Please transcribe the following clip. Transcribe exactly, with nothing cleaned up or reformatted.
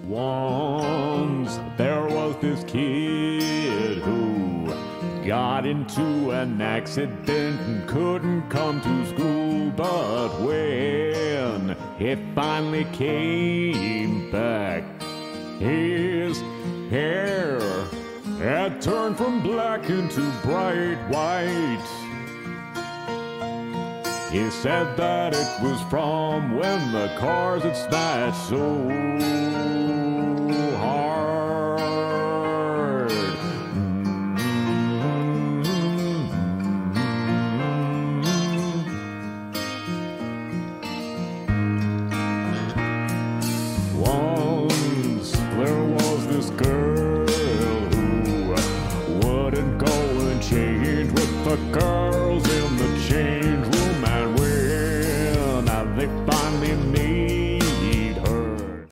Once there was this kid who got into an accident and couldn't come to school, but when he finally came back, his hair had turned from black into bright white. He said that it was from when the cars had smashed so